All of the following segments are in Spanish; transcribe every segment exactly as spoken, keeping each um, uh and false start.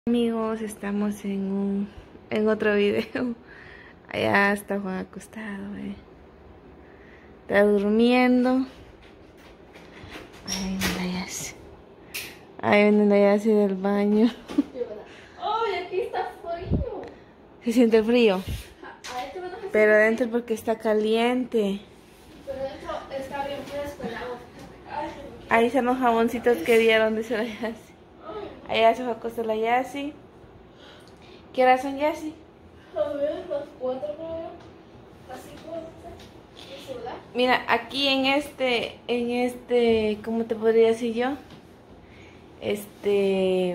Amigos, estamos en un en otro video. Allá está Juan acostado, eh. Está durmiendo. Ahí viene la Yassi. Ahí viene la Yassi del baño. ¡Ay, aquí está frío! Se siente frío. Adentro no se Pero siente adentro porque está caliente. frío, pero dentro está bien fresco el agua. Ay, Ahí están los jaboncitos que dieron, dice la Yassi. Allá se va a acostar la Yassi. ¿Qué horas son, Yassi? a ver, las cuatro, las cinco, ¿el celular? Mira, aquí en este, en este, ¿cómo te podría decir yo? Este,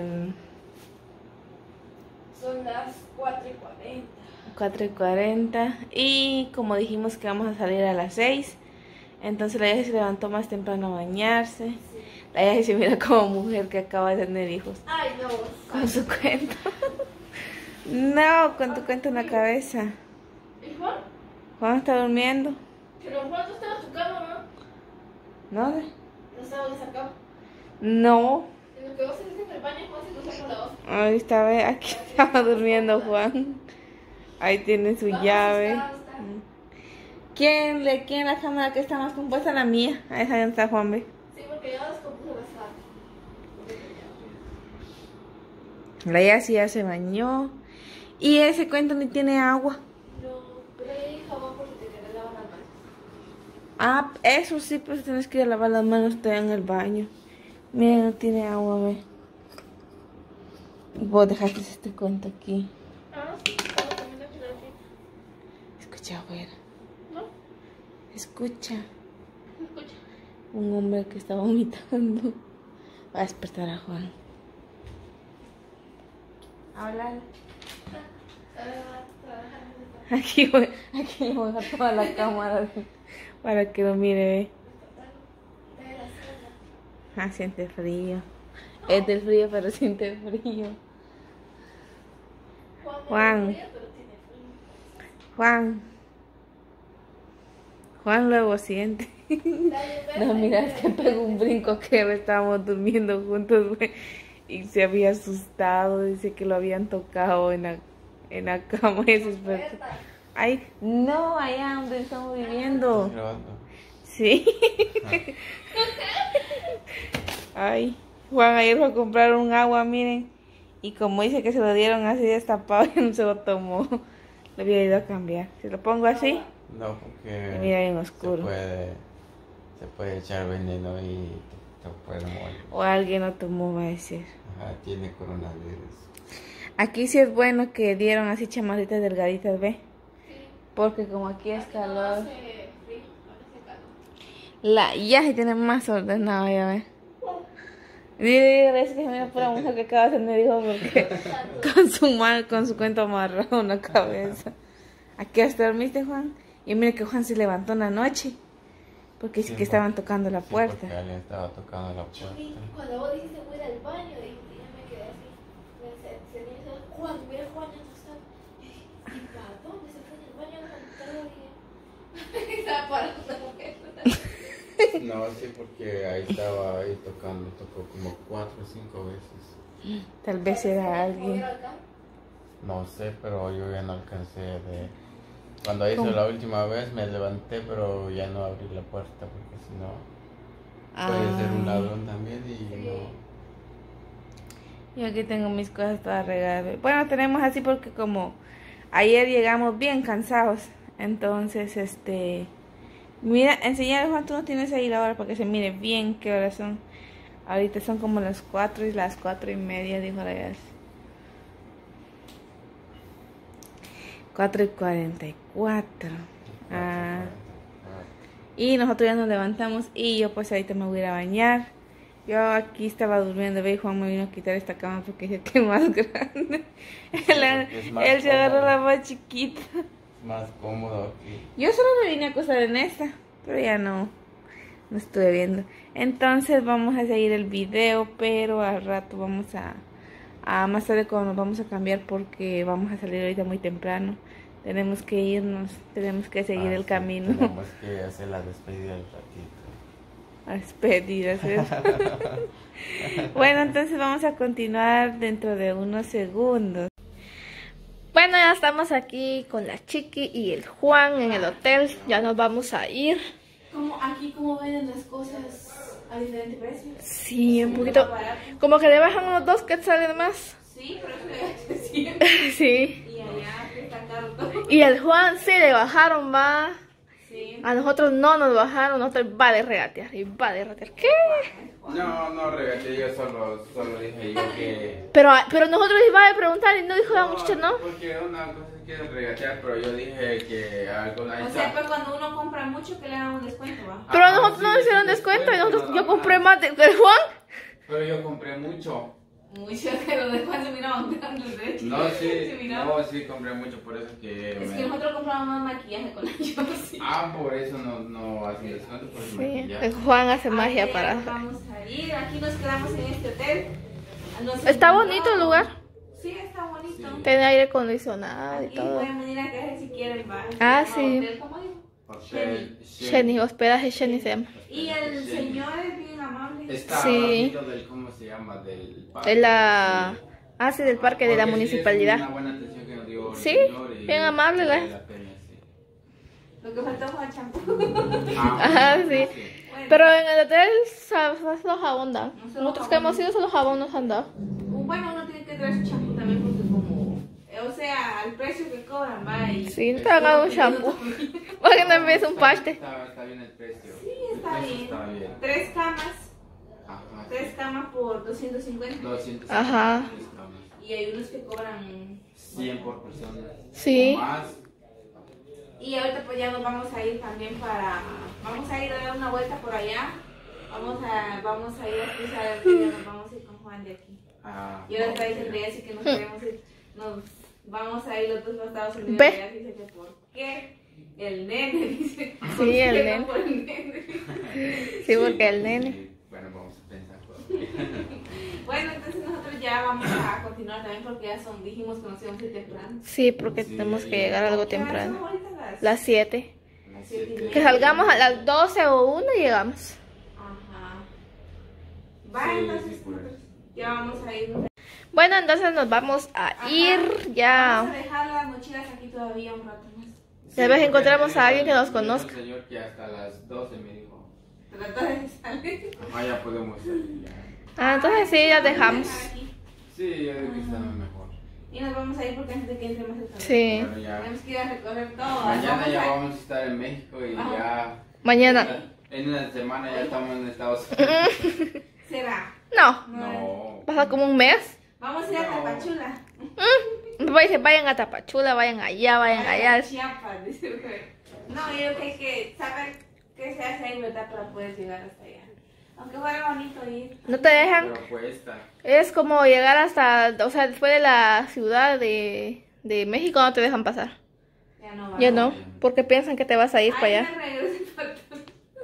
Son las cuatro y cuarenta. cuatro y cuarenta. Y como dijimos que vamos a salir a las seis, entonces la Yassi se levantó más temprano a bañarse. Sí. La Yassi se mira como mujer que acaba de tener hijos. Ay, no. Con su cuento. No, con tu cuento en la cabeza. ¿Y Juan? Juan está durmiendo. Pero Juan no estaba en su cama, ¿no? ¿No? No estaba en esa cama. No. En lo que vos saliste en el baño, Juan se cruzó con la voz. Ahí estaba, aquí estaba durmiendo Juan. Ahí tiene su Vamos, llave. está, está. ¿Quién le quién la cámara que está más compuesta? La mía. Ahí está donde está Juan B. Sí, porque yo descompuse la sala. La Yassi ya se bañó. Y ese cuento ni tiene agua. No, pero ahí jabón porque te querés lavar las manos. Ah, eso sí, pues tienes que ir a lavar las manos todavía en el baño. Mira, no tiene agua, ve. Y vos dejaste este cuento aquí. Ah, sí, pero también lo quiero aquí. Escucha afuera. ¿No? Escucha. Escucha. Un hombre que está vomitando. Va a despertar a Juan. Hablar. Aquí voy, aquí le voy a dejar toda la cámara para que lo mire. Ah, siente frío. Es del frío, pero siente frío. Juan. Juan. Juan luego siente. No, mira, es que pegó un brinco que estábamos durmiendo juntos, güey. Y se había asustado, dice que lo habían tocado en la, en la cama. Y se despertó. Ay, no, allá donde estamos viviendo. Sí. Ay, Juan ayer fue a comprar un agua, miren. Y como dice que se lo dieron así destapado y no se lo tomó, le había ido a cambiar. ¿Se lo pongo así? No, porque Y mira bien oscuro. Se puede, se puede echar veneno y te, te puede morir. O alguien lo tomó, va a decir. Ajá, tiene coronavirus. Aquí sí es bueno que dieron así chamarritas delgaditas, ¿ve? Porque como aquí es calor. La ya se tiene más ordenado, ya ve. Dile, es que mira pura mujer que acaba de tener hijos porque con su mal, con su cuento amarrado en la cabeza. ¿Aquí hasta dormiste, Juan? Y mire que Juan se levantó en la noche porque sí, que estaban tocando la puerta. Sí, porque alguien estaba tocando la puerta. Cuando vos dijiste voy al baño, y ya me quedé así. Me encendí y dije, Juan, mira Juan, ya no está. ¿Y para dónde se fue en el baño? No estaba parando la mujer. No, sí, porque ahí estaba ahí tocando, tocó como cuatro o cinco veces. Tal vez era alguien. No sé, pero yo ya no alcancé de... Cuando hice ¿Cómo? la última vez me levanté, pero ya no abrí la puerta porque si no... Puede ser un ladrón también y no... Yo aquí tengo mis cosas todas regadas. Bueno, tenemos así porque como ayer llegamos bien cansados. Entonces, este... Mira, enseñar Juan, tú no tienes ahí la hora para que se mire bien qué horas son. Ahorita son como las cuatro y las cuatro y media, dijo la Yassi. cuatro y cuarenta y cuatro. Ah. Y nosotros ya nos levantamos y yo pues ahorita me voy a ir a bañar. Yo aquí estaba durmiendo, ve, Juan me vino a quitar esta cama porque es que es más grande. Sí, él es más él se agarró cómodo. la más chiquita. Más cómodo aquí. Yo solo me vine a acostar en esta, pero ya no, no estuve viendo. Entonces vamos a seguir el video, pero al rato vamos a, a más tarde cuando nos vamos a cambiar porque vamos a salir ahorita muy temprano. Tenemos que irnos, tenemos que seguir Ah, el sí, camino. Tenemos que hacer la despedida del ratito. A despedidas, ¿eh? Bueno, entonces vamos a continuar dentro de unos segundos. Bueno, ya estamos aquí con la Chiqui y el Juan en el hotel. Ya nos vamos a ir. Como aquí, como venden las cosas a diferente precio. Sí, un poquito. Como que le bajan unos dos quetzales más. Sí, pero eso es siempre. Sí. Y allá está caro todo. Y el Juan sí le bajaron, va. Sí. A nosotros no nos bajaron, nosotros va de regatear. Y va de regatear. ¿Qué? No, no regateé, yo solo, solo dije yo que... Pero, pero nosotros iba a preguntar y no dijo la muchacha, ¿no? Porque una cosa es que regatear, pero yo dije que algo... O sea, pues cuando uno compra mucho, que le dan un descuento, ¿va? Pero a Ajá, nosotros sí, no nos hicieron sí, descuento y nosotros, no, yo no, compré no. más de el Juan. Pero yo compré mucho. Mucho, pero después se miraban grandes, de hecho. No, sí, Se miraban. no, sí, compré mucho, por eso que... Es me- que nosotros compramos más maquillaje con la Josie. Ah, por eso no, no hacen descuento, por el Sí, maquillaje. el Juan hace magia Aquí para... Vamos a ir, aquí nos quedamos en este hotel. Nos Está encontramos- bonito el lugar. Sí, está bonito. Sí. Tiene aire acondicionado y Aquí todo. pueden venir a quedarse si quieren, va. Ah, Se sí. llama Hotel, ¿cómo digo? Hotel Shenny, hospedaje Shenny se llama. Y el señor es bien amable. Está Sí. abajito del, ¿cómo se llama? Del De la... Ah, sí, del parque de la Porque sí, es municipalidad. una buena atención que nos dio el Sí, señor y bien amable, la- vale la pena, sí. Lo que faltó fue el champú. Ajá, sí. Bueno, Pero en el hotel sa- solo jabón dan. No solo Nosotros que jabón. hemos ido solo jabón nos han dado. bueno, uno tiene que traer su champú también porque como... O sea, al precio que cobran, va. Y Sí, no te han dado un shampoo. Porque no envíes un paste. Está, está bien el precio. Sí, está El precio bien. Está bien. Tres camas. Ajá. Tres camas por doscientos cincuenta. doscientos Ajá. tres camas. Y hay unos que cobran... cien por persona. Sí. O más. Y ahorita pues ya nos vamos a ir también para... Vamos a ir a dar una vuelta por allá. Vamos a, vamos a ir a cruzar el río, nos vamos a ir con Juan de aquí. Ah, Y ahora está diciendo ya sí que nos queremos ir, nos vamos a ir los dos a Estados Unidos. Ve. Y ella dice que por qué el nene, dice. ¿por Sí, qué el no nene. por el nene? Sí, porque el nene. sí. Bueno, vamos a pensar todavía. Bueno, entonces nosotros ya vamos a continuar también porque ya son, dijimos que nos íbamos a ir temprano. Sí, porque Sí. tenemos que llegar algo ¿Qué horas son temprano. ahorita las? Las siete. Las siete y siete. media. Que salgamos a las doce o una y llegamos. Ajá. Va, Sí, entonces sí, por eso. ya vamos a ir. Bueno, entonces nos vamos a Ajá. ir Vamos a ya. dejar las mochilas aquí todavía un rato más. Tal vez Sí, encontremos porque a alguien que nos me dijo conozca. El señor que hasta las doce me dijo. Trata de salir. Ajá, ya podemos salir. Ya. Ah, entonces sí, ya dejamos. Sí, yo digo que está mejor. Y nos vamos a ir porque antes de que entre más el calor. Sí. Bueno, ya. Tenemos que ir a recorrer todo. Mañana Vamos ya a- vamos a estar en México y Ajá. ya. Mañana. En una semana ya estamos en Estados Unidos. ¿Será? No. No. Pasa como un mes. Vamos a ir a No. Tapachula. Mi papá dice, vayan a Tapachula, vayan allá, vayan Ay, allá. Chiapas, dice el güey. No, yo creo que hay que saber qué se hace ahí, ¿verdad? Para poder llegar hasta allá. Aunque fuera bonito ir. No te dejan. Pero cuesta. Es como llegar hasta, o sea, después de la ciudad de, de México no te dejan pasar. Ya no va. Ya no, porque piensan que te vas a ir para Ay, allá. me regreso para atrás.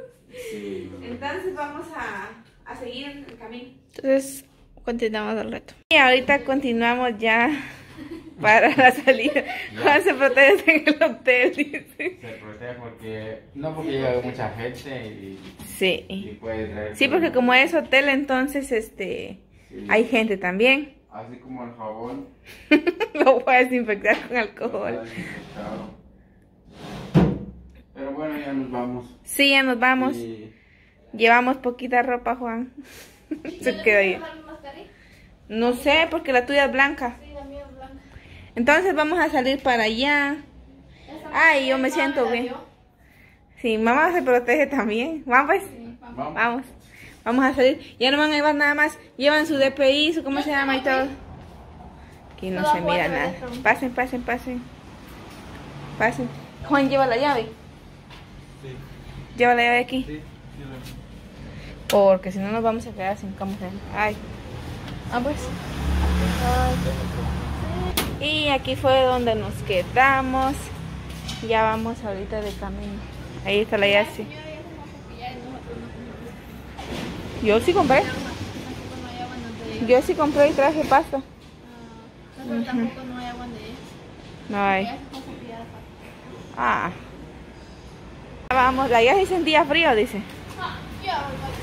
Sí. Entonces vamos a, a seguir en el camino. Entonces, continuamos el reto. Y ahorita continuamos ya para la salida. Juan se protege en el hotel, dice. Se protege porque. No porque llega mucha gente y, y Sí. puede traer. Sí, porque como es hotel, entonces este Sí. hay gente también. Así como el jabón. Lo voy a desinfectar con Está alcohol. desinfectado. Pero bueno, ya nos vamos. Sí, ya nos vamos. Y Llevamos poquita ropa, Juan. Se quedó ahí. No sé, porque la tuya es blanca. Sí, la mía es blanca. Entonces vamos a salir para allá. Ay, yo me siento bien. Sí, mamá se protege también. Vamos pues. vamos. Vamos. Vamos a salir. Ya no van a llevar nada más. Llevan su D P I, su cómo se llama y todo. Aquí no se mira nada. Pasen, pasen, pasen. Pasen. Juan, lleva la llave. Sí, Lleva la llave aquí. sí, sí. Porque si no nos vamos a quedar sin camuflaje. Ay. Ah, pues. Y aquí fue donde nos quedamos. Ya vamos ahorita de camino. Ahí está la llave. Yo sí compré. Yo sí compré y traje pasta. Pero tampoco no hay agua de eso. No hay. Ya se puede cepillar la pata. Ah. Vamos, la llave sentía frío, dice. Ah, ya,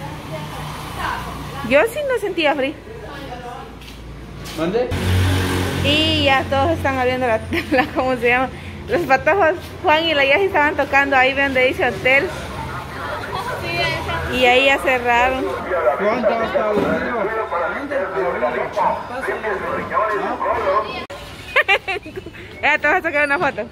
Yo sí no sentía frío. ¿Dónde? Y ya todos están abriendo la, la ¿cómo se llama? Los patojos, Juan y la Yaji estaban tocando ahí donde dice hotel. Y ahí ya cerraron. ¿Cuánto hasta Ya te vas a sacar una foto.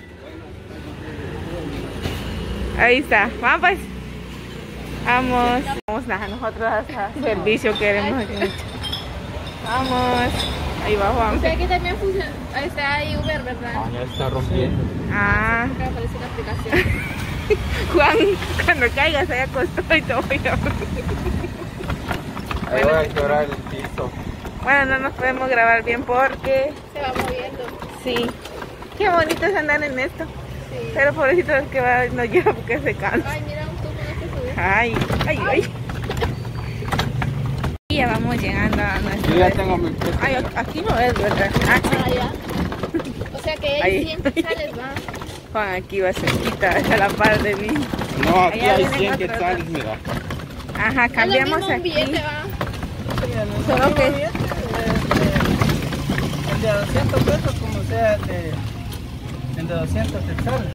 Ahí está. Vamos pues. Vamos. Vamos a nosotros hasta servicio queremos aquí. Vamos. Ahí va Juan. O sea que también funciona. Está ahí Uber, ¿verdad? Ah, ya está rompiendo. Ah. Me aparece la aplicación. Juan, cuando caigas se acostó y te voy a... Ahí voy a llorar el piso. Bueno, no nos podemos grabar bien porque... Se va moviendo. Sí. Qué bonito es andar en esto. Sí. Pero pobrecito el que va no lleva porque se cansa. Ay, mira, tú no te subes. Ay, ay, ay. Y ya vamos llegando a nuestro... Yo ya tengo mi peso. Ay, aquí no es, ¿verdad? Ah, sí. Ah, ya. O sea que hay Ahí. cien quetzales, va. Juan aquí va cerquita, a la par de mí. No, aquí Allá hay vienen cien otros. quetzales, mira. Ajá, cambiamos Es lo mismo un aquí. billete, va. Solo que... El de doscientos pesos como sea el de, el de doscientos quetzales.